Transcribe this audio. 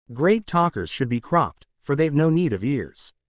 Great talkers should be cropped, for they've no need of ears.